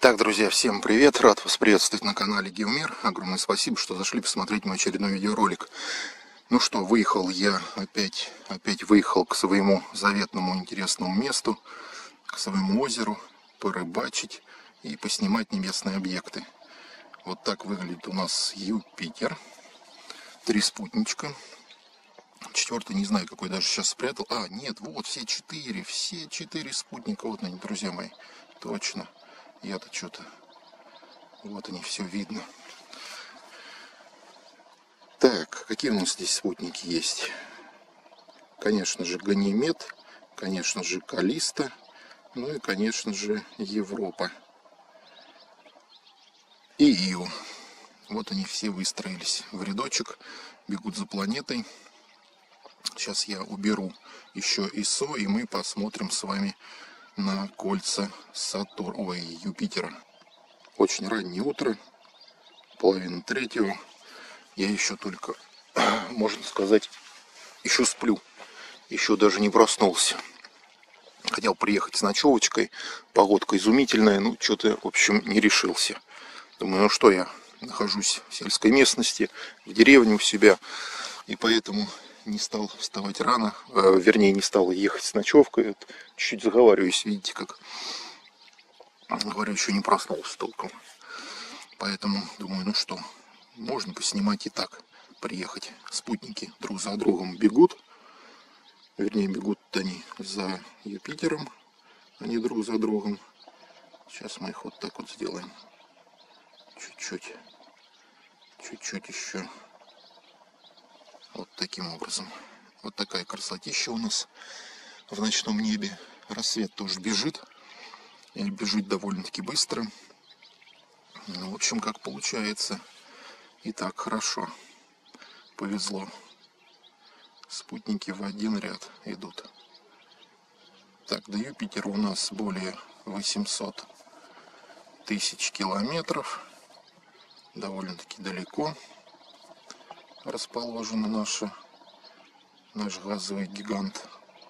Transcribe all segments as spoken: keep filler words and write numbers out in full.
Итак, друзья, всем привет! Рад вас приветствовать на канале Геомир. Огромное спасибо, что зашли посмотреть мой очередной видеоролик. Ну что, выехал я опять, опять выехал к своему заветному интересному месту, к своему озеру, порыбачить и поснимать небесные объекты. Вот так выглядит у нас Юпитер. Три спутничка. Четвертый, не знаю, какой даже сейчас спрятал. А, нет, вот все четыре, все четыре спутника. Вот они, друзья мои. Точно. Я-то что-то... Вот они, все видно. Так, какие у нас здесь спутники есть? Конечно же, Ганимед, конечно же, Каллиста, ну и, конечно же, Европа. И Ио. Вот они все выстроились в рядочек, бегут за планетой. Сейчас я уберу еще ИСО, и мы посмотрим с вами на кольца Сатурна, ой, Юпитера. Очень раннее утро, половина третьего. Я еще только, можно сказать, еще сплю. Еще даже не проснулся. Хотел приехать с ночевочкой. Погодка изумительная, ну что-то, в общем, не решился. Думаю, ну что, я нахожусь в сельской местности, в деревне у себя. И поэтому не стал вставать рано. Э, вернее, не стал ехать с ночевкой. Вот, чуть-чуть заговариваюсь, видите, как... Говорю, еще не проснулся толком. Поэтому думаю, ну что, можно поснимать и так. Приехать. Спутники друг за другом бегут. Вернее, бегут они за Юпитером, а не друг за другом. Сейчас мы их вот так вот сделаем. Чуть-чуть. Чуть-чуть еще. Вот таким образом. Вот такая красотища у нас в ночном небе. Рассвет тоже бежит. И бежит довольно-таки быстро. Ну, в общем, как получается. И так хорошо. Повезло. Спутники в один ряд идут. Так, до Юпитера у нас более восьмисот тысяч километров. Довольно-таки далеко расположен наша, наш газовый гигант.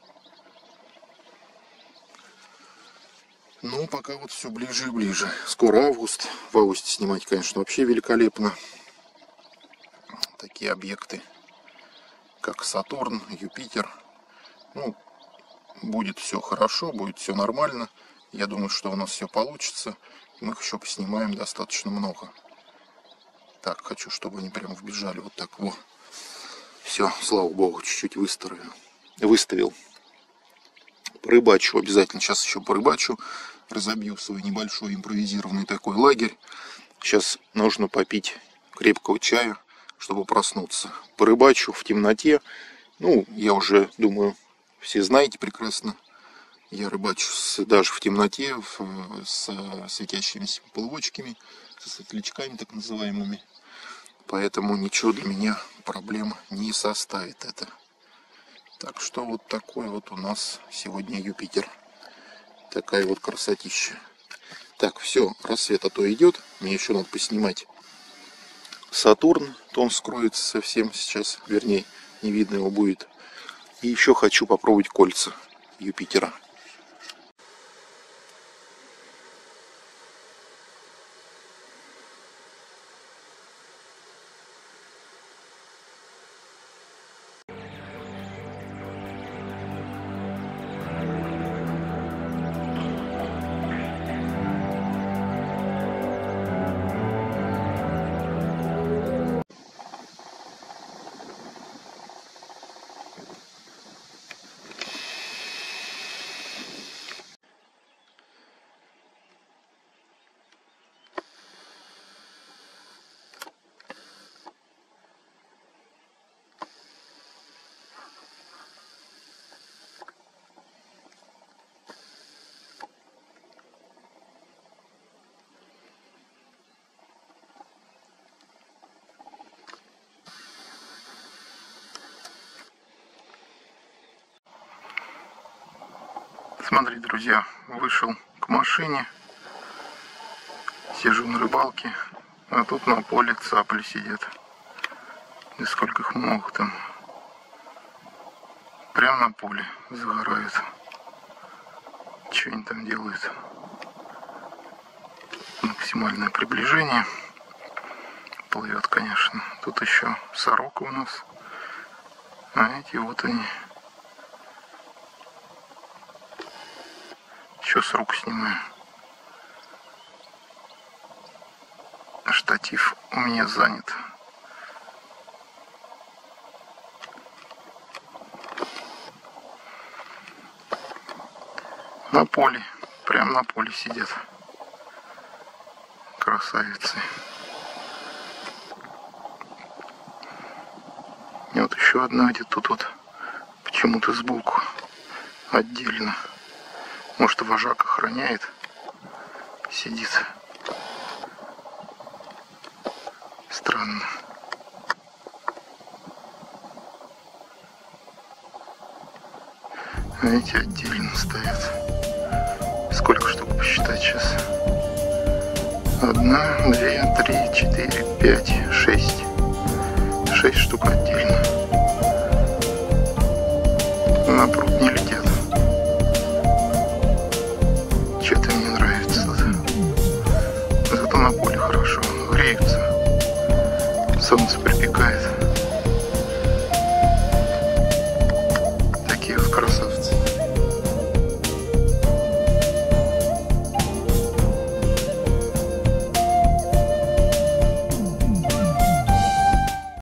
Ну, пока вот все ближе и ближе. Скоро август. В августе снимать, конечно, вообще великолепно. Такие объекты, как Сатурн, Юпитер. Ну, будет все хорошо, будет все нормально. Я думаю, что у нас все получится. Мы их еще поснимаем достаточно много. Так, хочу, чтобы они прямо вбежали вот так. Во. Все, слава богу, чуть-чуть выставил. Выставил. Порыбачу обязательно. Сейчас еще порыбачу. Разобью свой небольшой импровизированный такой лагерь. Сейчас нужно попить крепкого чая, чтобы проснуться. Порыбачу в темноте. Ну, я уже думаю, все знаете прекрасно. Я рыбачу с, даже в темноте, в, с светящимися поплавочками, со светлячками так называемыми. Поэтому ничего для меня проблем не составит это. Так что вот такой вот у нас сегодня Юпитер. Такая вот красотища. Так, все, рассвет а то идет. Мне еще надо поснимать Сатурн. То он скроется совсем сейчас. Вернее, не видно его будет. И еще хочу попробовать кольца Юпитера. Смотрите, друзья, вышел к машине, сижу на рыбалке, а тут на поле цапли сидят. И сколько их много там. Прямо на поле загорают. Что они там делают? максимальное приближение. Плывет, конечно. Тут еще сорока у нас. А эти вот они. Еще с рук снимаю. Штатив у меня занят. На поле. Прямо на поле сидят. Красавицы. И вот еще одна где-то тут вот почему-то сбоку отдельно. Может, вожак охраняет. Сидит. Странно. А эти отдельно стоят. Сколько штук посчитать сейчас? Одна, две, три, четыре, пять, шесть. Шесть штук отдельно. На пруд.